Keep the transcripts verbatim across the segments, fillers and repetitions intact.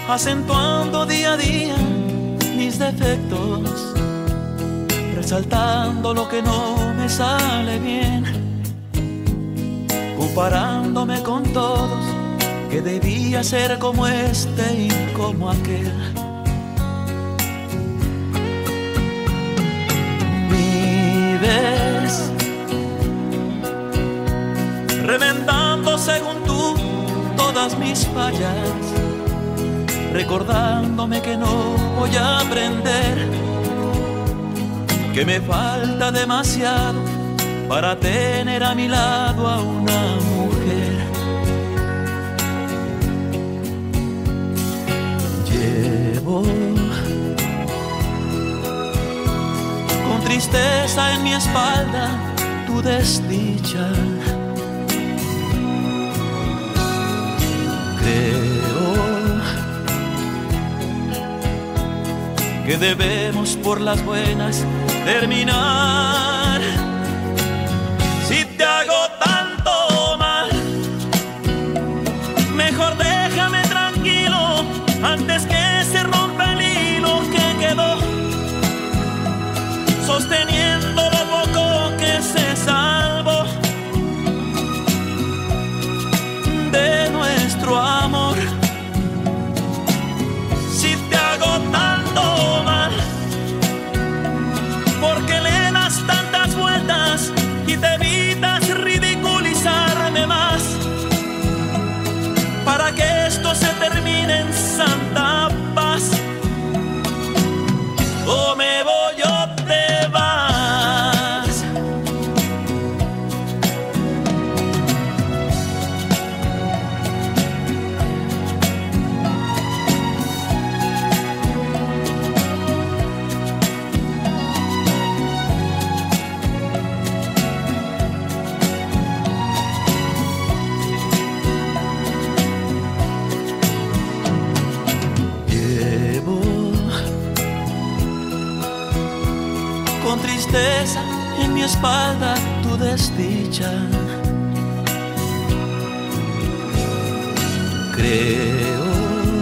acentuando día a día mis defectos, resaltando lo que no me sale bien, comparándome con todos, que debía ser como este y como aquel. Vives remendando según tú todas mis fallas, recordándome que no voy a aprender, que me falta demasiado para tener a mi lado a una mujer. Llevo con tristeza en mi espalda tu desdicha. Creo que debemos por las buenas terminar. Si te hago tanto mal, mejor déjame tranquilo antes que se rompa el hilo que quedó sosteniendo lo poco que se salvó de nuestro amor. Si te hago tanto mal, porque le das tantas vueltas y te evitas ridiculizarme más, para que esto se termine en santa paz. O me voy o te vas. Con tristeza en mi espalda tu desdicha. Creo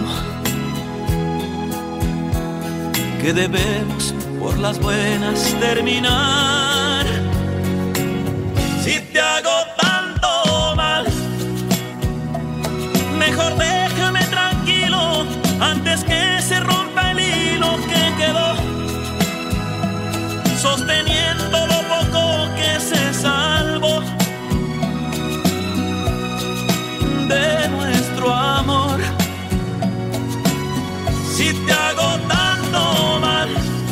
que debemos por las buenas terminar. Si te hago tanto mal, mejor déjame tranquilo antes que se rompa el hilo que quedó sosteniendo lo poco que se salvó de nuestro amor. Si te hago tanto mal,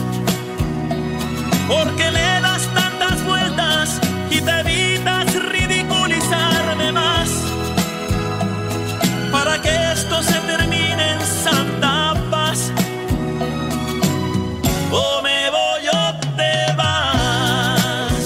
porque le das tantas vueltas y te evitas ridiculizarme más, para que esto se termine en santa paz. O me voy o te vas.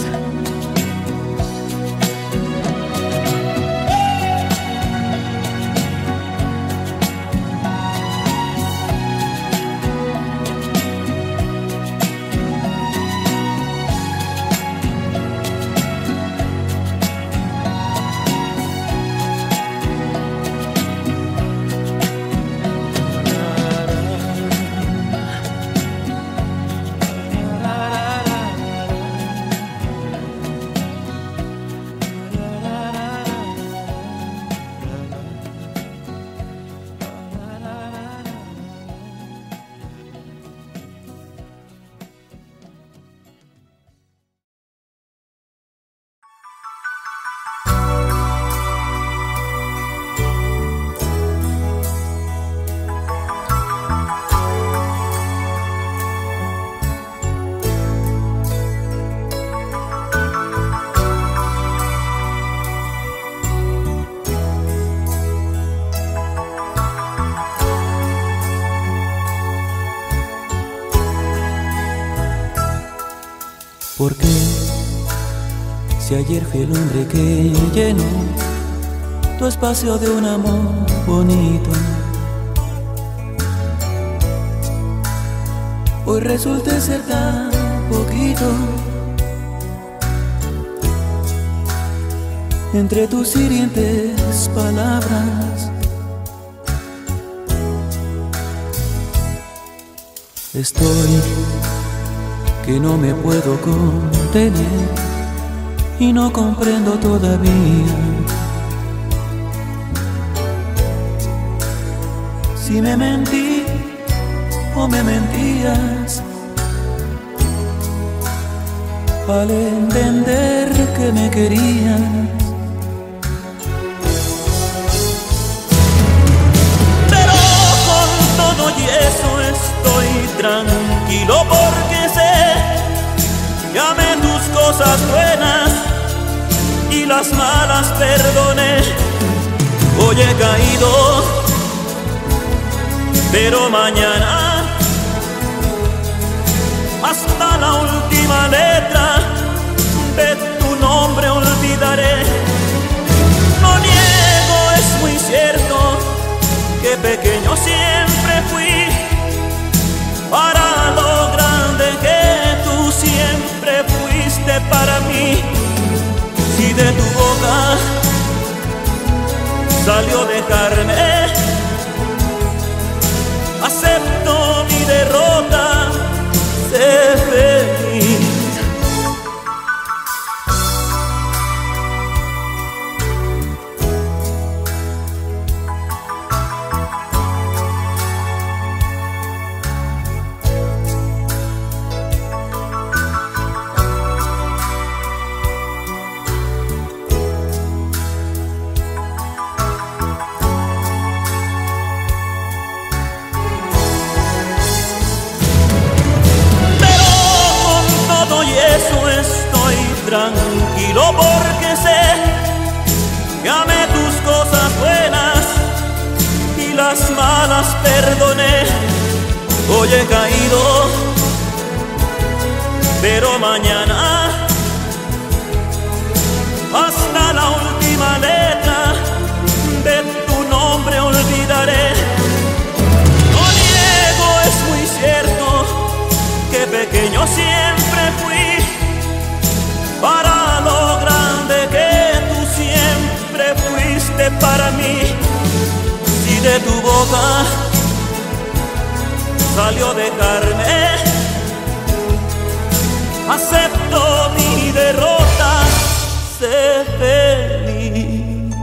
Porque si ayer fui el hombre que llenó tu espacio de un amor bonito, hoy resulta ser tan poquito. Entre tus hirientes palabras Estoy que no me puedo contener y no comprendo todavía si me mentí o me mentías al entender que me querías. Pero con todo y eso estoy tranquilo porque sé que amé tus cosas buenas y las malas perdoné. Hoy he caído, pero mañana hasta la última letra de tu nombre olvidaré. No niego, es muy cierto que pequeño siempre fui para lo grande que tú siempre fuiste para mí. Si de tu boca salió dejarme, acepto mi derrota, sé feliz. Tranquilo porque sé que amé tus cosas buenas y las malas perdoné. Hoy he caído, pero mañana hasta la última letra de tu nombre olvidaré. No niego, es muy cierto que pequeño siempre fui para lo grande que tú siempre fuiste para mí. Si de tu boca salió dejarme, acepto mi derrota, sé feliz.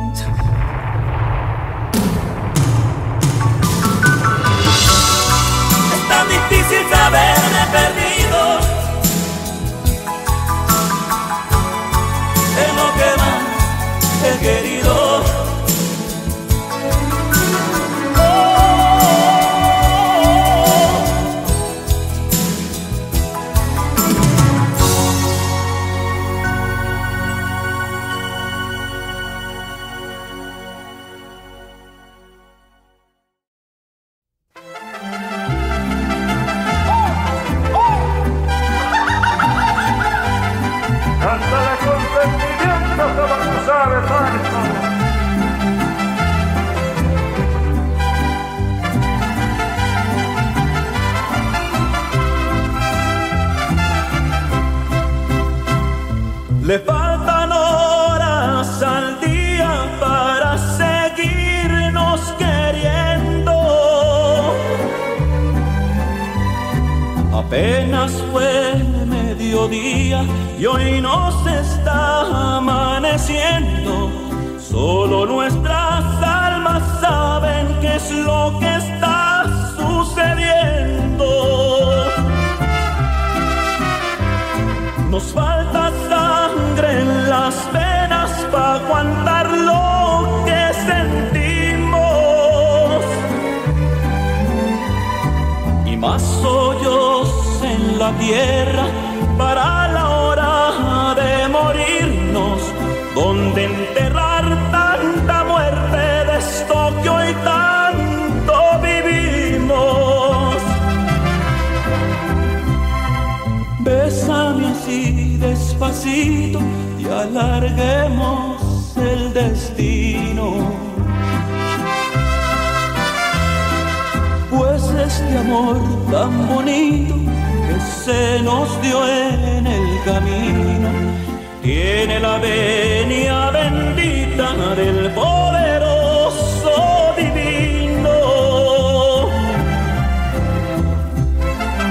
Es tan difícil saberme perdido en lo que más he querido. Oh, Cántale con sentimiento que vamos a besarnos. Le faltan horas al día para seguirnos queriendo. Apenas fue mediodía y hoy nos está amaneciendo. Solo nuestras almas saben qué es lo que está sucediendo. Nos falta sangre en las venas para aguantar lo que sentimos, y más hoyos en la tierra para la hora de morirnos, donde enterrar tanta muerte de esto que hoy tanto vivimos. Bésame así despacito y alarguemos el destino, pues este amor tan bonito que se nos dio en el camino tiene la venia bendita del poderoso divino.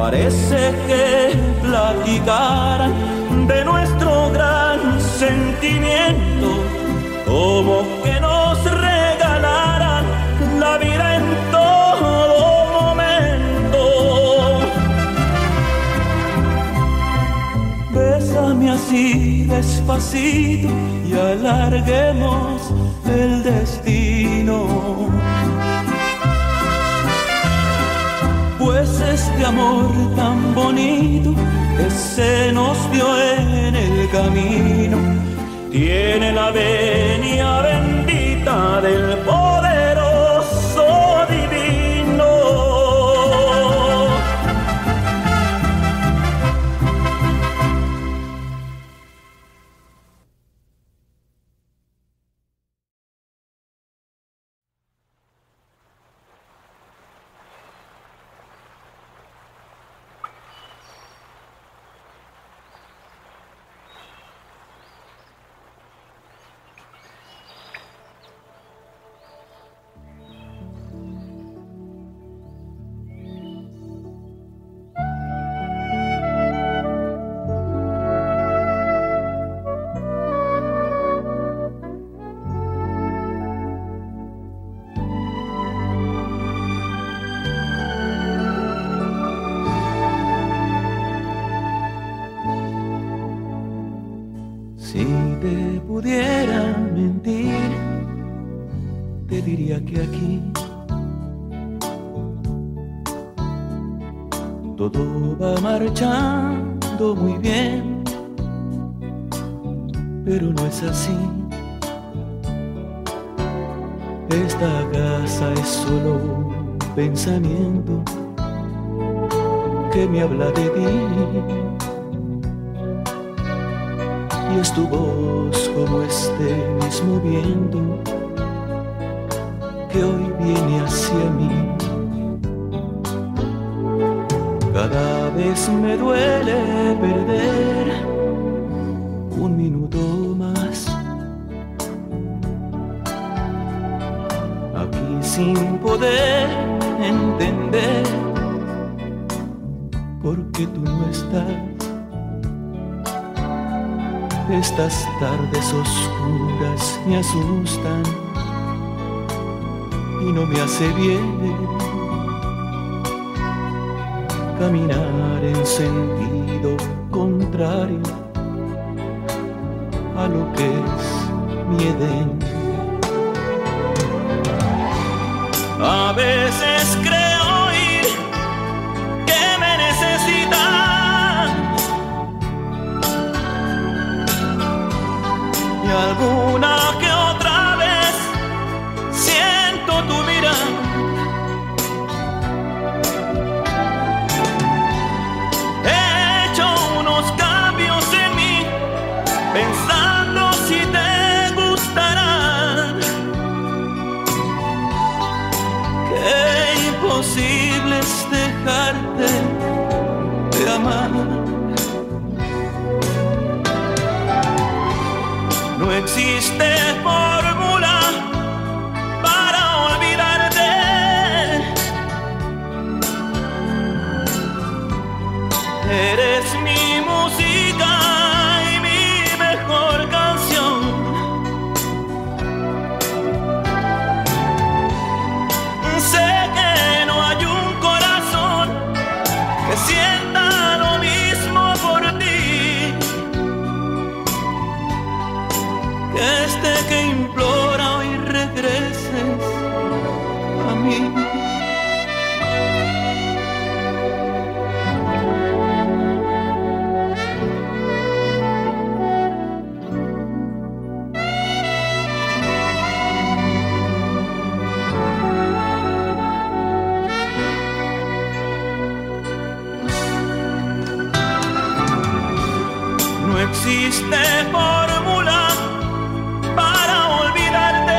parece que platicaran de nuestro gran sentimiento, como que nos regalaran la vida en todo momento. Bésame así despacito y alarguemos el destino, pues este amor tan bonito que se nos dio en el camino tiene la venia bendita del poderoso divino. Si te pudiera mentir, te diría que aquí todo va marchando muy bien, pero no es así. Esta casa es solo un pensamiento que me habla de ti. Y es tu voz como este mismo viento que hoy viene hacia mí. Cada vez me duele perder un minuto más aquí sin poder entender por qué tú no estás. Estas tardes oscuras me asustan y no me hace bien caminar en sentido contrario a lo que es mi Edén. A veces creo oír que me necesitan y alguna que otra vez siento tu mirada. He hecho unos cambios en mí pensando si te gustarán. Qué imposible es dejarte de amar. No existe fórmula para olvidarte. Eres mi música y mi mejor canción. Sé que no hay un corazón que sienta lo mismo por ti, que este que implora hoy regreses a mí. No existe fórmula para olvidarte.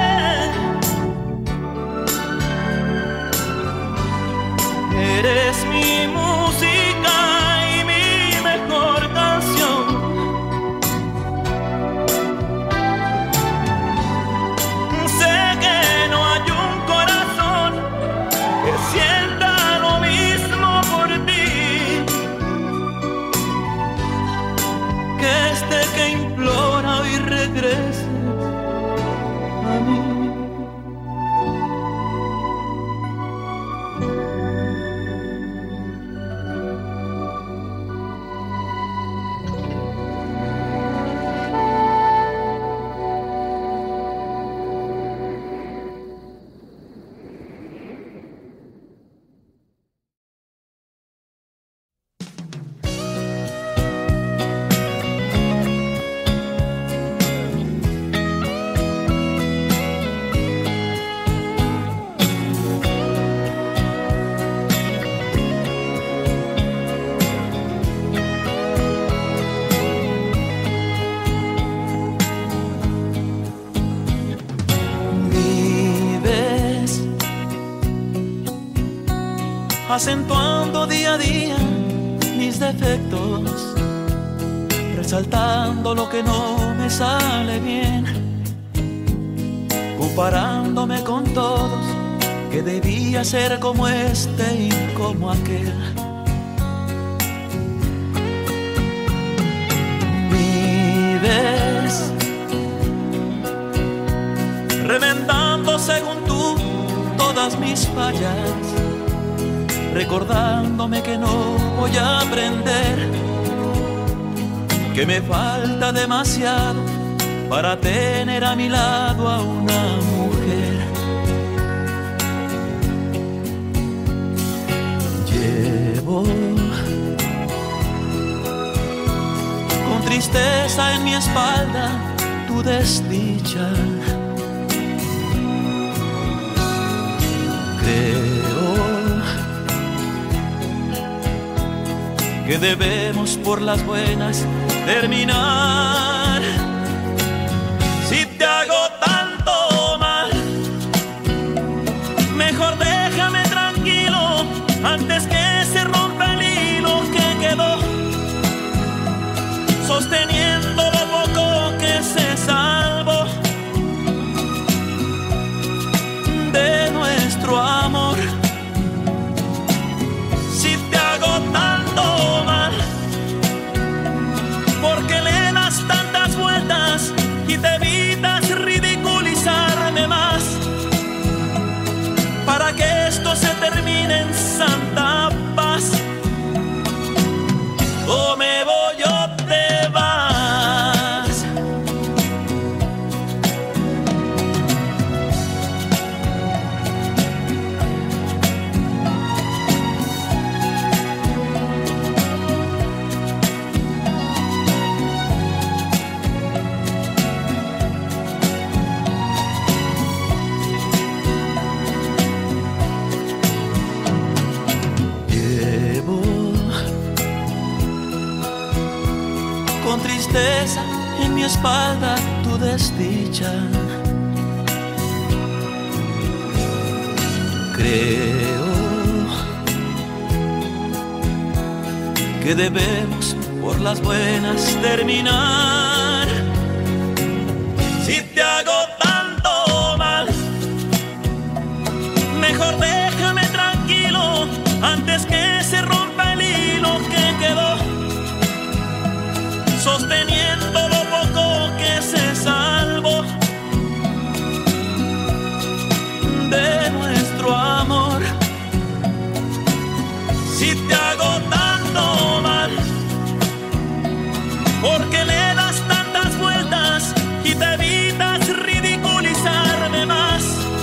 Eres mi música y mi mejor canción. Sé que no hay un corazón que sienta lo mismo por ti, acentuando día a día mis defectos, resaltando lo que no me sale bien, comparándome con todos, que debía ser como este y como aquel. Vives reventando según tú todas mis fallas, recordándome que no voy a aprender, que me falta demasiado para tener a mi lado a una mujer. Llevo con tristeza en mi espalda tu desdicha. Creo que debemos por las buenas terminar. Si te hago tanto mal, mejor déjame tranquilo antes que se rompa el hilo que quedó sosteniendo lo poco que se salvó de nuestro amor. Si te hago tanto mal, porque le das tantas vueltas y te evitas ridiculizarme más, para que esto se termine en santa paz. O me voy o te vas. Con tristeza en mi espalda tu desdicha. Creo que debemos por las buenas terminar. Si te hago tanto mal, mejor déjame tranquilo antes que se rompa el hilo que quedó sosteniendo lo poco que se salvó de nuestro amor. Si te hago tanto mal, porque le das tantas vueltas y te evitas ridiculizarme más,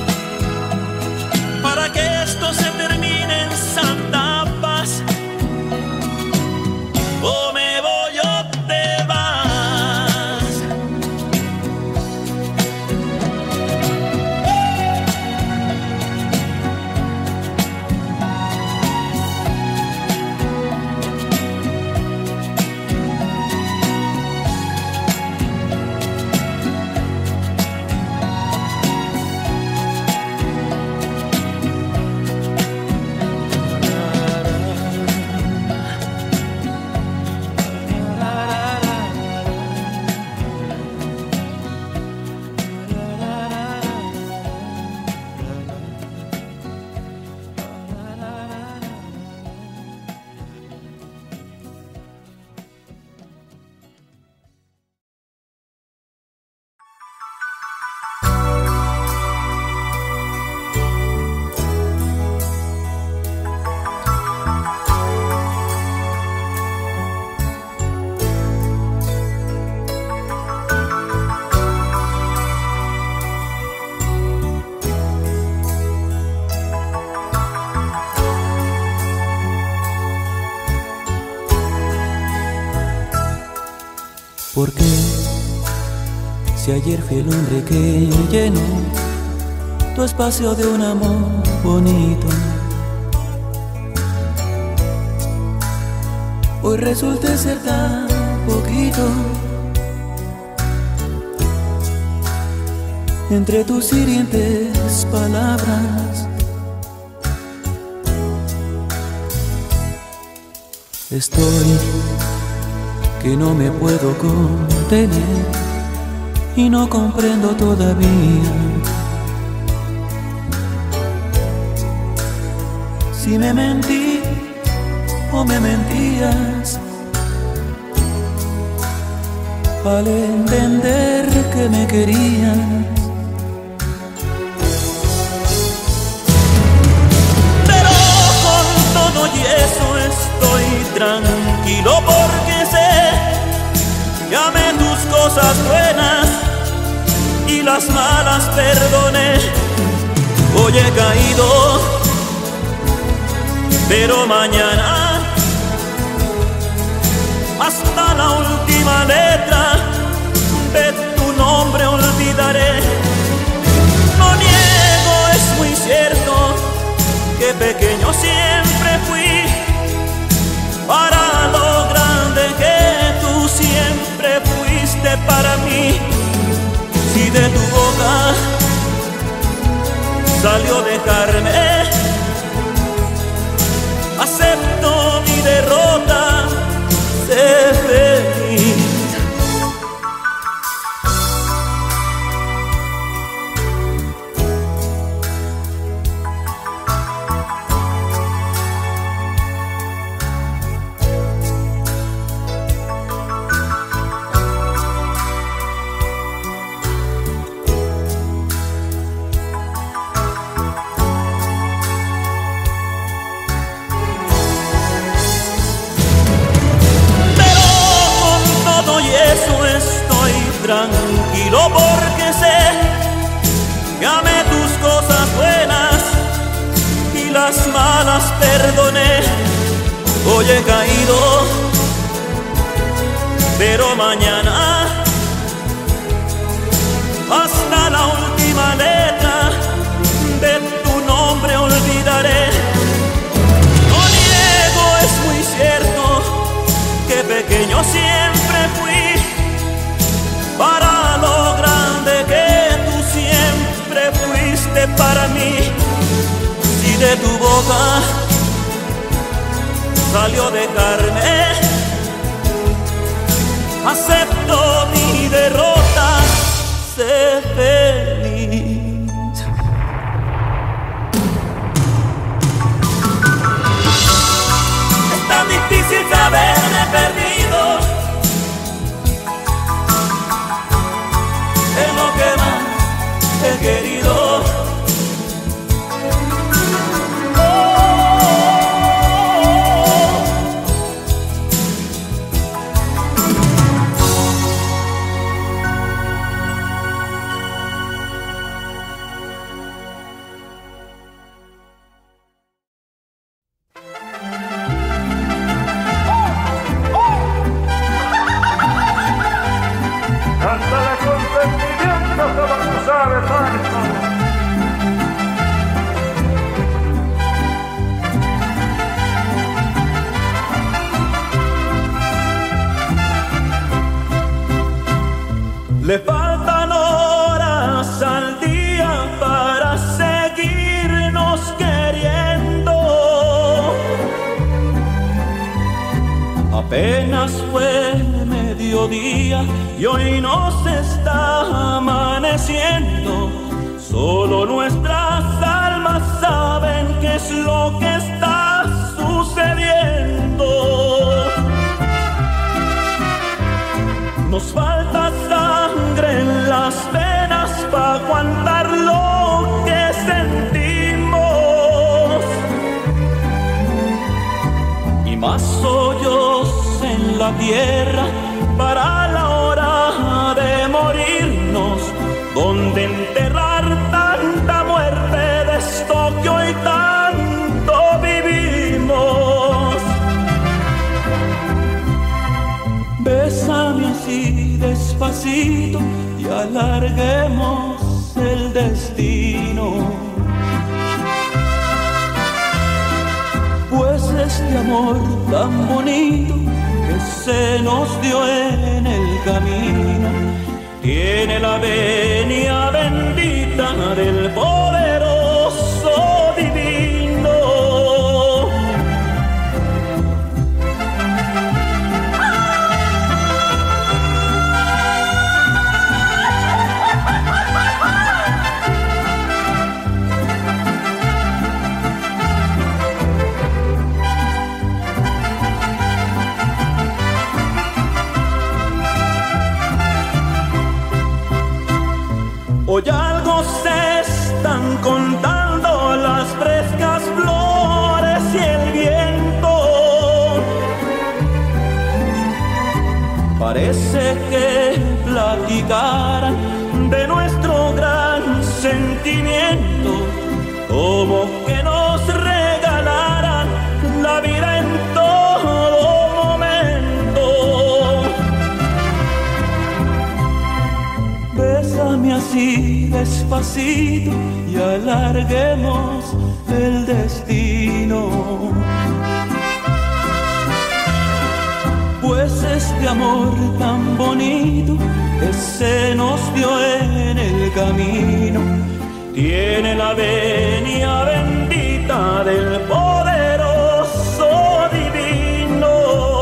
para que esto se termine en santa paz. O me voy o te vas. ¿Por qué? Si ayer fui el hombre que llenó tu espacio de un amor bonito, hoy resulta ser tan poquito. Entre tus hirientes palabras Estoy que no me puedo contener y no comprendo todavía si me mentí o me mentías al entender que me querías. Pero con todo y eso estoy tranquilo porque sé que amé tus cosas buenas y las malas perdoné. Hoy he caído, pero mañana hasta la última letra de tu nombre olvidaré. No niego, es muy cierto que pequeño siempre fui para lo grande que tú siempre fuiste para mí. Si de tu boca salió dejarme, acepto mi derrota, sé feliz. Tranquilo porque sé que amé tus cosas buenas y las malas perdoné. Hoy he caído, pero mañana hasta la última letra de tu nombre olvidaré. No niego, es muy cierto que pequeño siempre fui para lo grande que tú siempre fuiste para mí. Si de tu boca salió dejarme, acepto mi derrota, sé feliz. Es tan difícil saberme perdido en lo que más he querido. Oh, Cántale con sentimiento que vas a saber tanto. Le faltan horas al día para seguirnos queriendo. Apenas fue mediodía y hoy nos está amaneciendo. Solo nuestras almas saben qué es lo que está sucediendo. Nos falta sangre en las venas para aguantar lo que sentimos y más hoyos en la tierra para la hora de morirnos, donde enterrar tanta muerte de esto que hoy tanto vivimos. Bésame así despacito y alarguemos el destino, pues este amor tan bonito que se nos dio en el camino tiene la venia bendita del poderoso divino. platicaran de nuestro gran sentimiento, como que nos regalaran la vida en todo momento. Bésame así despacito y alarguemos el destino, pues este amor tan bonito que se nos dio en el camino tiene la venia bendita del poderoso divino.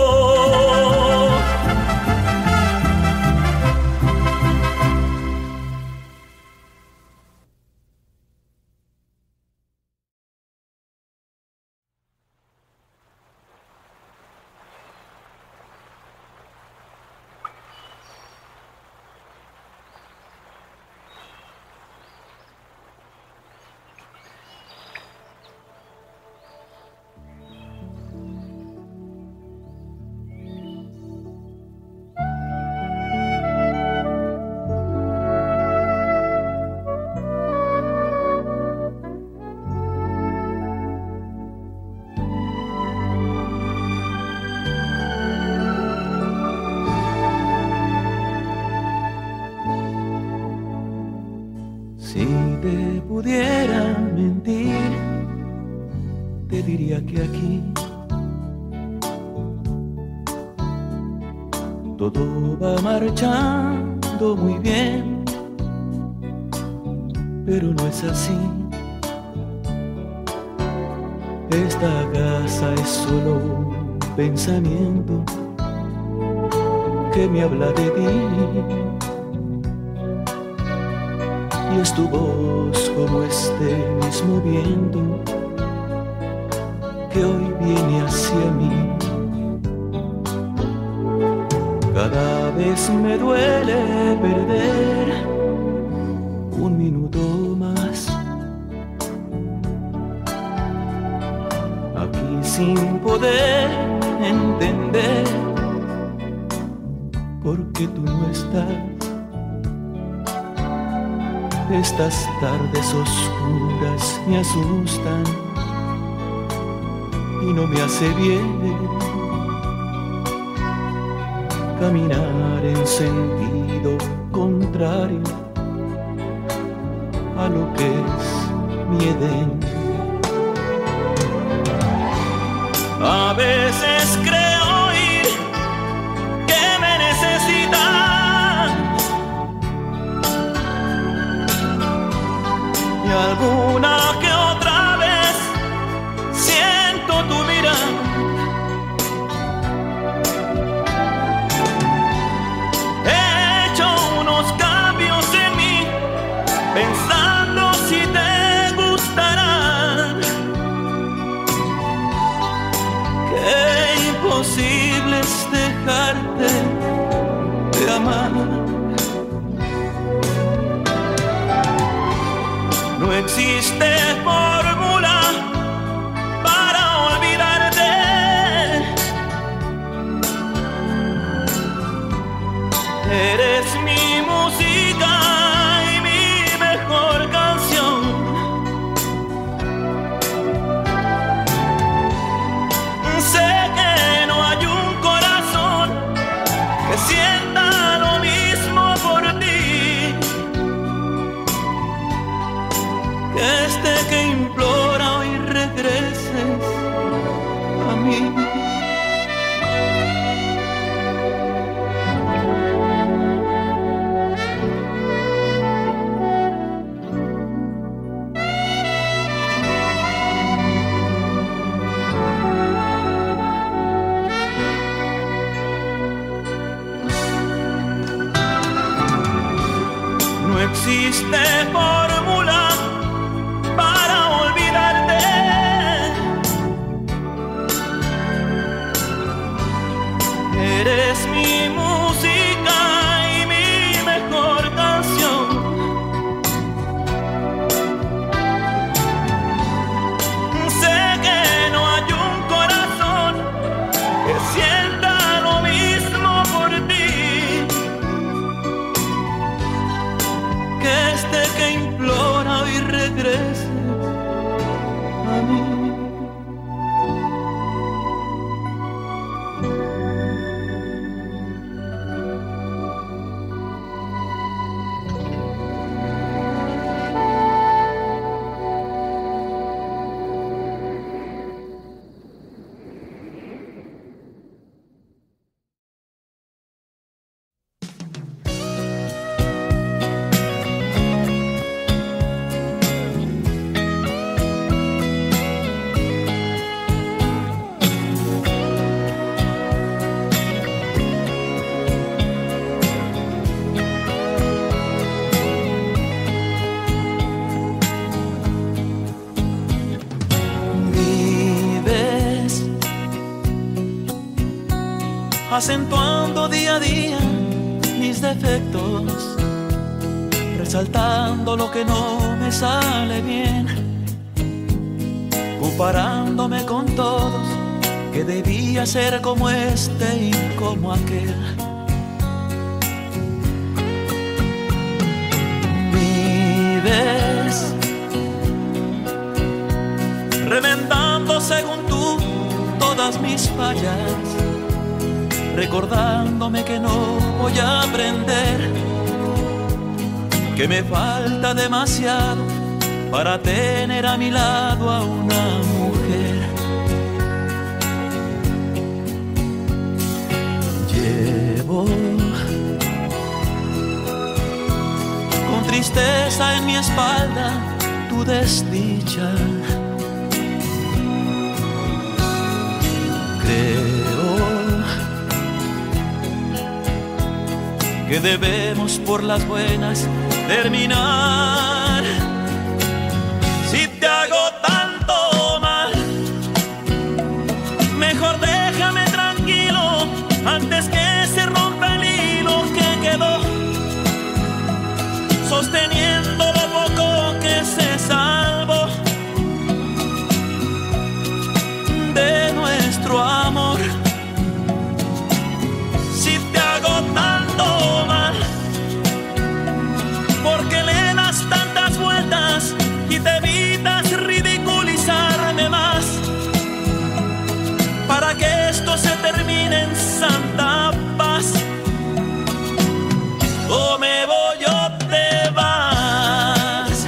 Si te pudiera mentir, te diría que aquí todo va marchando muy bien, pero no es así. Esta casa es solo un pensamiento que me habla de ti. Y es tu voz como este mismo viento que hoy viene hacia mí. Cada vez me duele perder un minuto más aquí sin poder entender por qué tú no estás. Estas tardes oscuras me asustan y no me hace bien caminar en sentido contrario a lo que es mi Edén. A veces creo oír que me necesitas, y alguna que otra vez siento tu mirada. He hecho unos cambios en mí, pensando si te gustarán. Qué imposible es dejarte de amar. No existe fórmula para olvidarte. Eres mi música y mi mejor canción. Sé que no hay un corazón que sienta lo mismo por ti, que este que implora hoy regreses a mí. No existe fórmula para olvidarte. Eres mi música y mi mejor canción. Sé que no hay un corazón que sienta lo mismo por ti, acentuando día a día mis defectos, resaltando lo que no me sale bien, comparándome con todos, que debía ser como este y como aquel. Vives remendando según tú todas mis fallas, recordándome que no voy a aprender, que me falta demasiado para tener a mi lado a una mujer. Llevo con tristeza en mi espalda tu desdicha. Creo que debemos por las buenas terminar. Si te hago tanto mal, mejor déjame tranquilo antes que se rompa el hilo que quedó sosteniendo lo poco que se salvó de nuestro amor. Si te hago tanto mal, porque le das tantas vueltas y te evitas ridiculizarme más, para que esto se termine en santa paz. O me voy o te vas.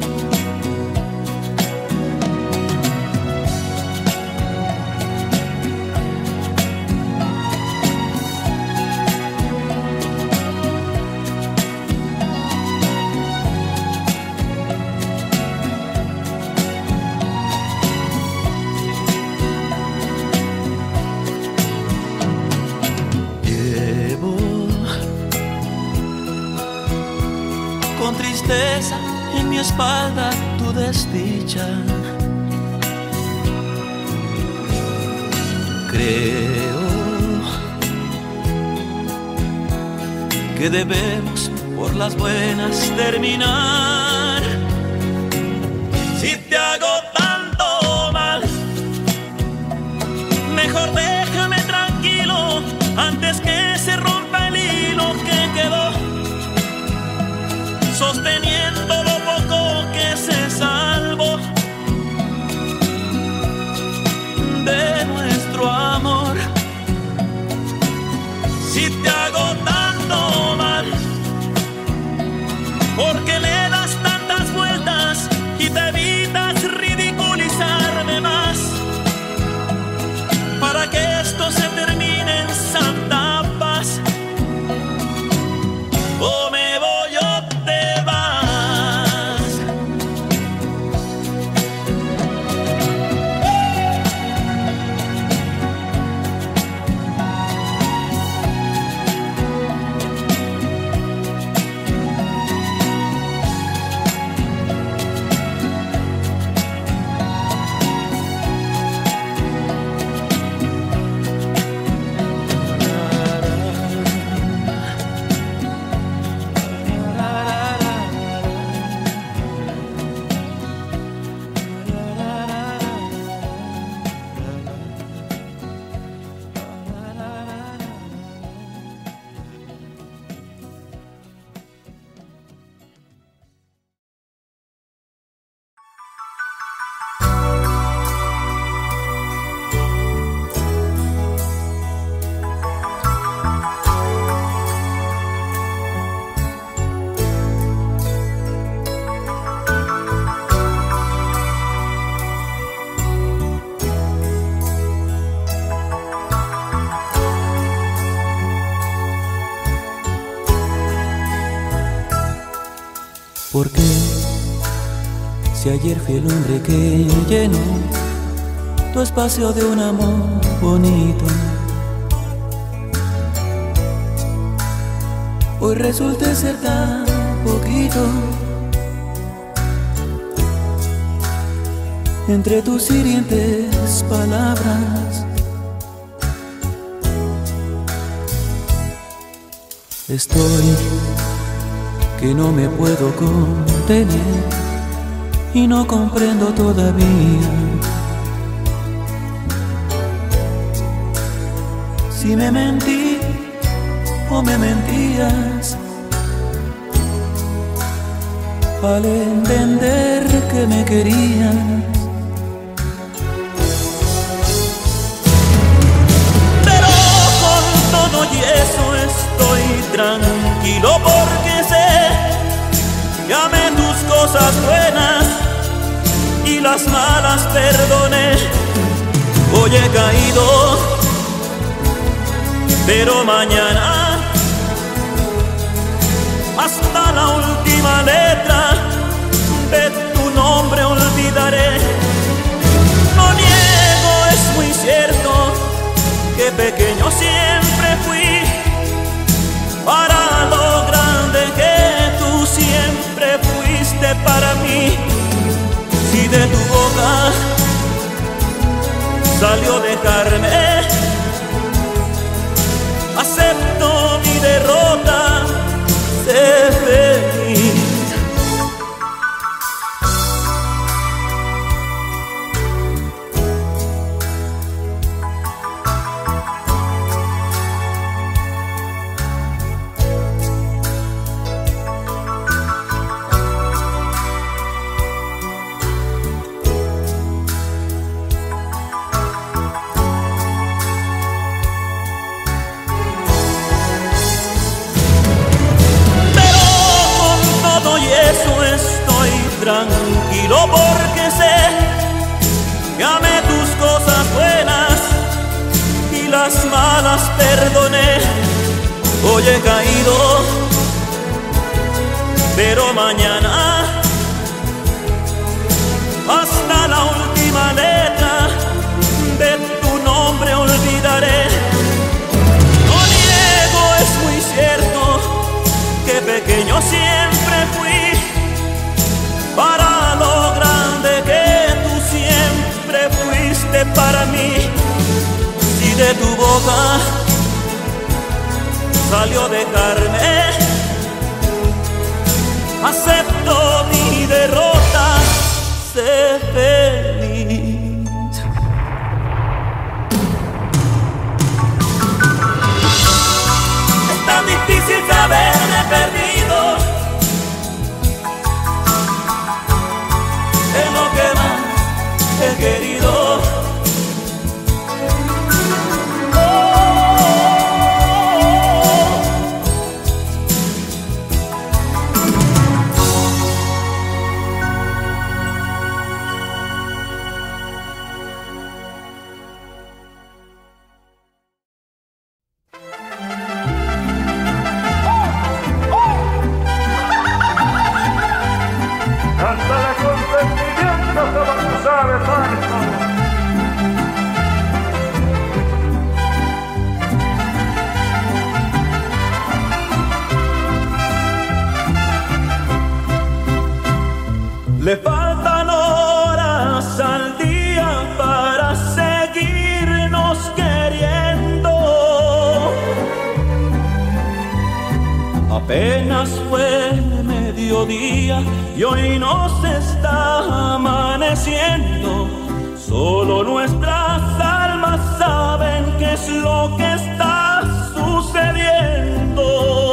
Con tristeza en mi espalda tu desdicha. Creo que debemos por las buenas terminar. Si te hago tanto mal, mejor déjame tranquilo antes que se rompa el hilo que quedó sosteniendo lo poco que se salvó de nuestro amor. Si te hago tanto mal, porque le das tantas vueltas y te evitas ridiculizarme más, para que esto se termine en santa paz. O me voy o te vas. ¿Por qué? Si ayer fui el hombre que llenó tu espacio de un amor bonito, hoy resulta ser tan poquito. Entre tus hirientes palabras Estoy que no me puedo contener y no comprendo todavía si me mentí o me mentías al entender que me querías. Pero con todo y eso estoy tranquilo porque sé que amé tus cosas buenas y las malas perdoné. Hoy he caído, pero mañana hasta la última letra de tu nombre olvidaré. No niego, es muy cierto que pequeño siempre fui para lo grande que tú siempre fuiste para mí. Si de tu boca salió dejarme, acepto mi derrota, sé feliz. Tranquilo porque sé que amé tus cosas buenas y las malas perdoné. Hoy he caído, pero mañana hasta la última letra de tu nombre olvidaré. No niego, es muy cierto que pequeño siempre fui para lo grande que tú siempre fuiste para mí. Si de tu boca salió dejarme, acepto mi derrota, sé feliz. Es tan difícil saberme perdido en lo que más he querido. Oh, Cántale con sentimiento, como tú sabes, Marco. Le faltan horas al día para seguirnos queriendo. Apenas fue mediodía y hoy nos está amaneciendo. Solo nuestras almas saben qué es lo que está sucediendo.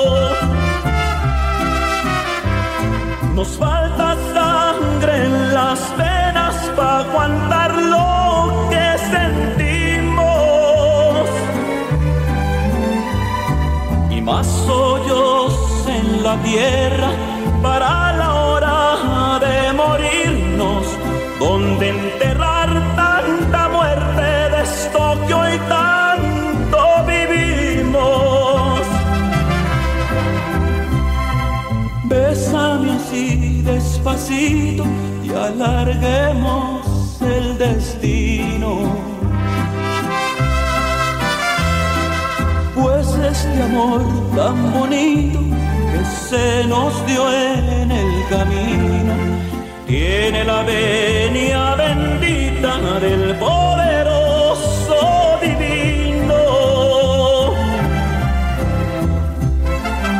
Nos falta sangre en las venas para aguantar lo que sentimos y más hoyos en la tierra para la hora de morirnos, donde enterrar tanta muerte de esto que hoy tanto vivimos. Bésame así despacito y alarguemos el destino, pues este amor tan bonito que se nos dio en el camino tiene la venia bendita del poderoso divino.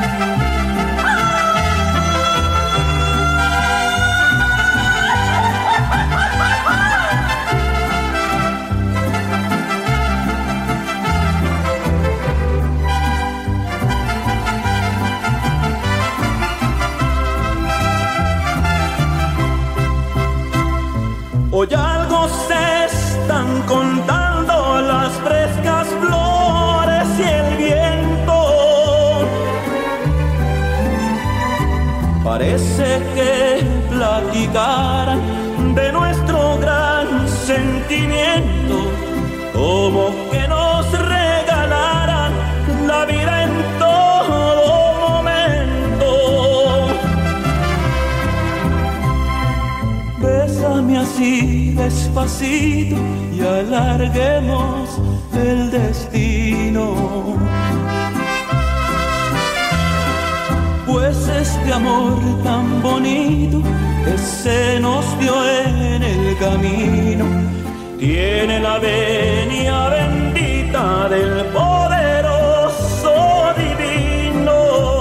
quise que platicaran de nuestro gran sentimiento, como que nos regalaran la vida en todo momento. Bésame así despacito y alarguemos el destino, pues este amor tan bonito que se nos dio en el camino tiene la venia bendita del poderoso divino.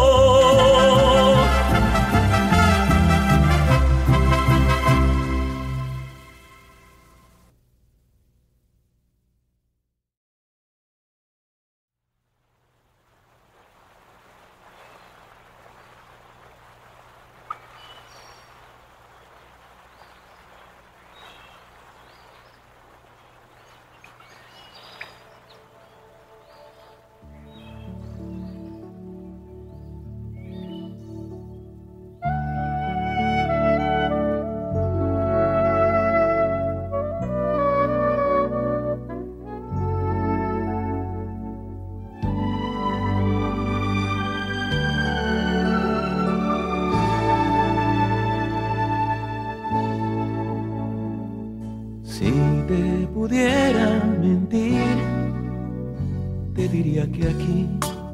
Si te pudiera mentir, te diría que aquí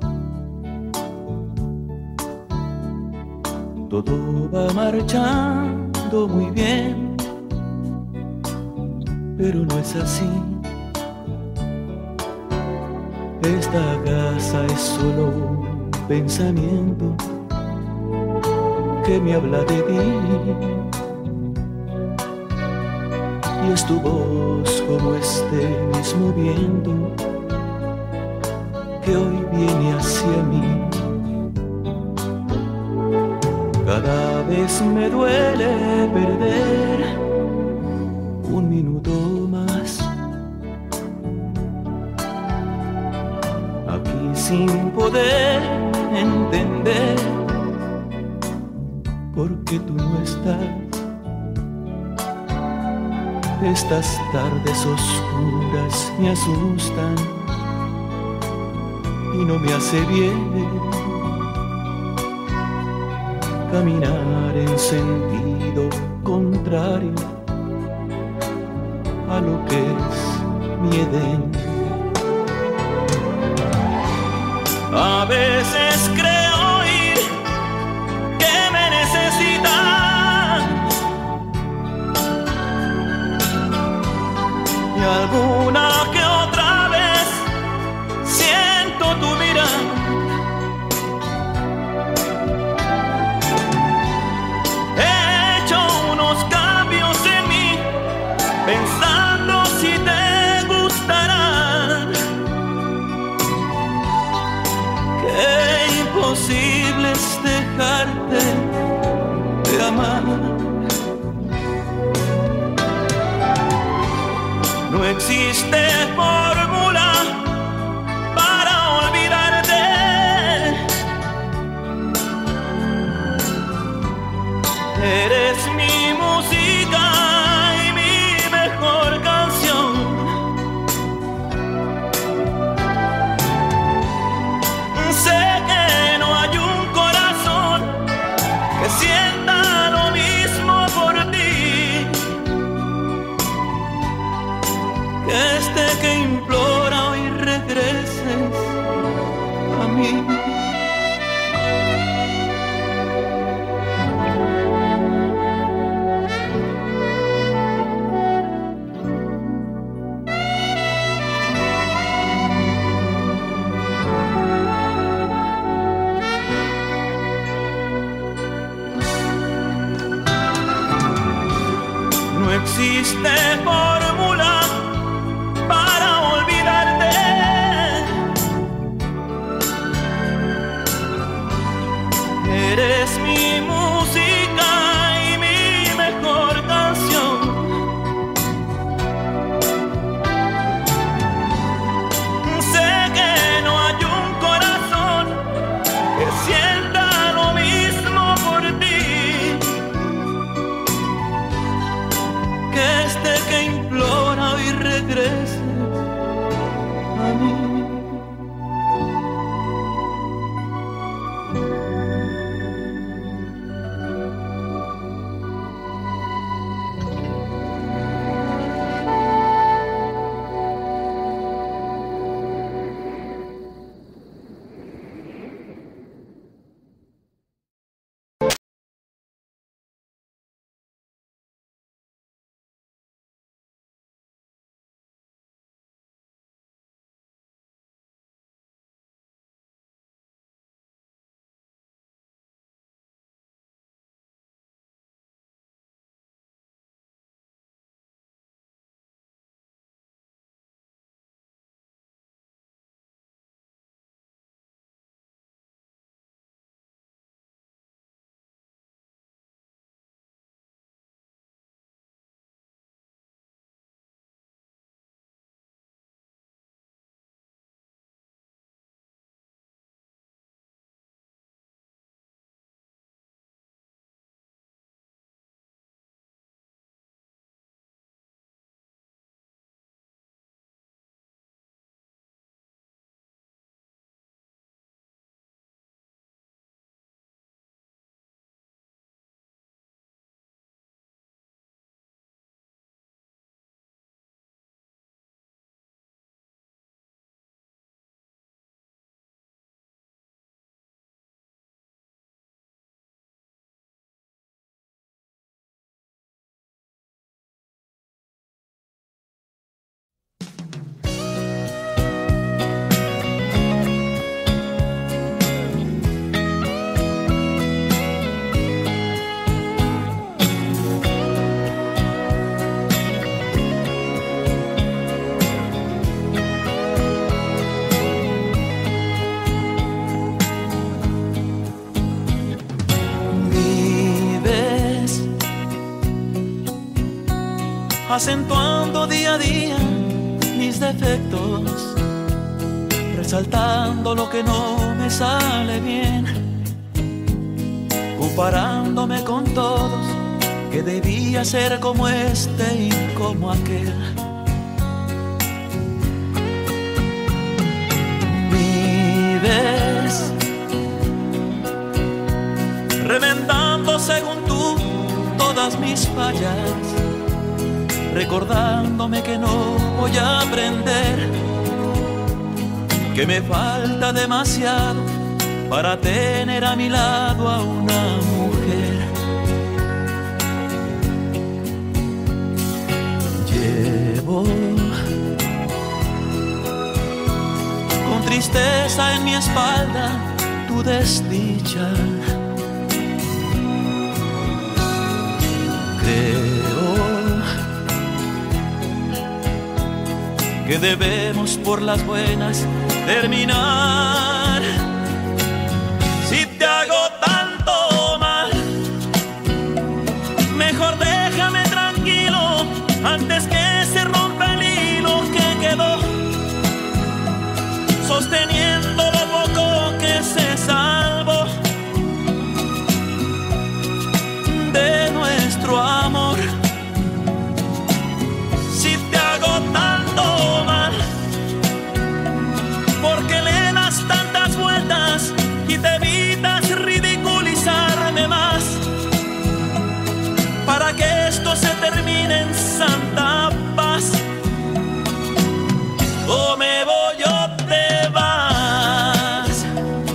todo va marchando muy bien, pero no es así. Esta casa es solo un pensamiento que me habla de ti. Y es tu voz como este mismo viento que hoy viene hacia mí. Cada vez me duele perder un minuto más aquí sin poder entender por qué tú no estás. Estas tardes oscuras me asustan y no me hace bien caminar en sentido contrario a lo que es mi Edén. A veces creo oír que me necesitas, y alguna que otra vez siento tu mirada. He hecho unos cambios en mí, pensando si te gustarán. Qué imposible es dejarte de amar. No existe fórmula para olvidarte. Eres mi música y mi mejor canción. Sé que no hay un corazón que sienta lo mismo por ti, que este que implora hoy regreses a mí. No existe fórmula para olvidarte. Eres mi música y mi mejor canción. Sé que no hay un corazón que sienta lo mismo por ti, mí. Acentuando día a día mis defectos, resaltando lo que no me sale bien, comparándome con todos, que debía ser como este y como aquel. Vives reventando según tú todas mis fallas, recordándome que no voy a aprender, que me falta demasiado para tener a mi lado a una mujer. Llevo con tristeza en mi espalda tu desdicha. Creo que debemos por las buenas terminar. Si te hago tanto mal, mejor déjame tranquilo antes que se rompa el hilo que quedó sosteniendo lo poco que se salvó de nuestro amor. Si te hago tanto mal, porque le das tantas vueltas y te evitas ridiculizarme más, para que esto se termine en santa paz. O me voy o te vas.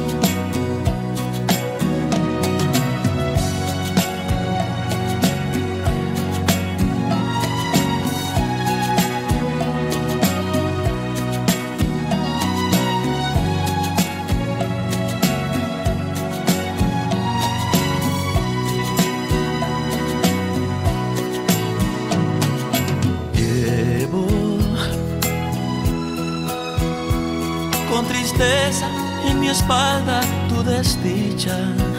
Con tristeza en mi espalda tu desdicha.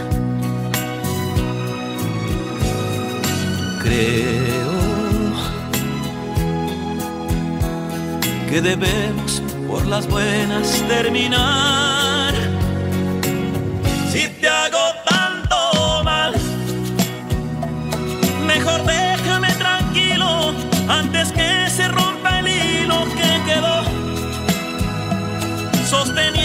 Creo que debemos por las buenas terminar. Si te hago tanto mal, mejor déjame tranquilo antes que se rompa el hilo que quedó sosteniendo